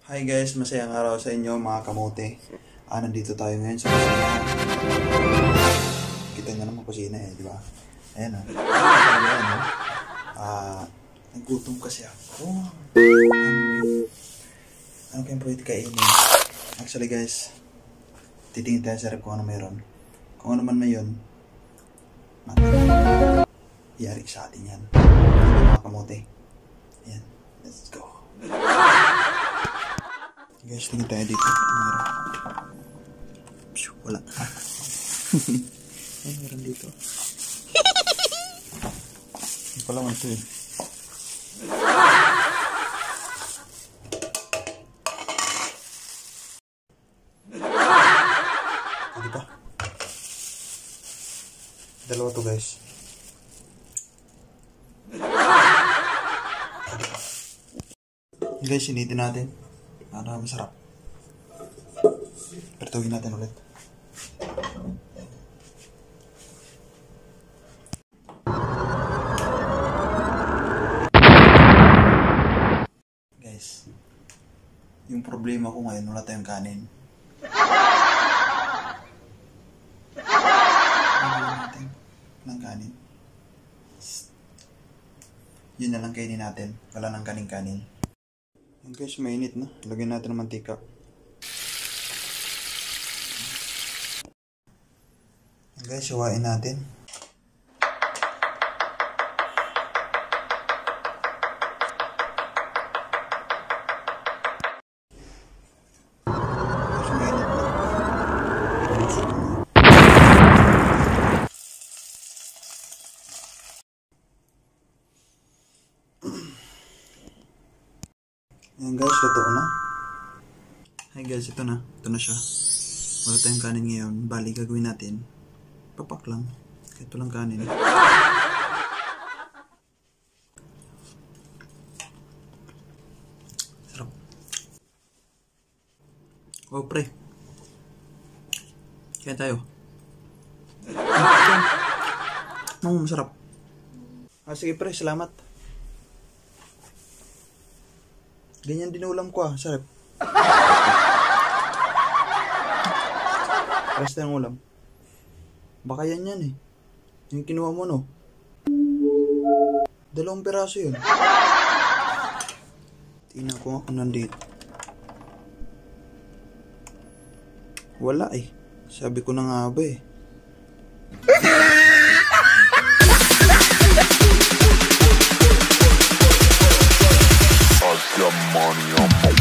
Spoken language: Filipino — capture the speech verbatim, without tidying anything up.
Hi guys, masayang araw sa inyo mga kamote. Ah, nandito tayo ngayon sa kusina. Kita nyo naman kusina eh, di ba? Ayan o. Ayan o. Ah, nagutom kasi ako. Um, ano kayong pwede kainin? Actually guys, titingin tayo sa rep kung ano meron. Kung ano man na yun, iyari sa atin yan. Mga kamote. Ayan, let's go. Guys, tingin tayo dito. Phew, wala. Ay, meron dito. Hindi pala man ito eh. Pwede pa. Dalawa to guys. Guys, sinitin natin. Para masarap. Pertuhin natin ulit. Guys, yung problema ko ngayon, wala tayong kanin. Wala natin ng kanin. Yun na lang kainin natin. Wala nang kanin-kanin. Yan guys, mainit na. Lagyan natin ng mantika. Yan guys, hawain natin. Ayan guys, totoo na. Hi guys, ito na. Ito na siya. Wala tayong kanin ngayon. Bali, gagawin natin. Papak lang. Ito lang kanin. Sarap. Oh, pre. Kaya tayo. Mmm, masarap. Ah, sige pre, salamat. Ganyan din ulam ko ah, sarap. Resta ng ulam. Baka yan yan eh. Yung kinuha mo no. Dalawang peraso yun. Tingnan ko nga kung nandito. Wala eh. Sabi ko na nga ba eh. Got money on my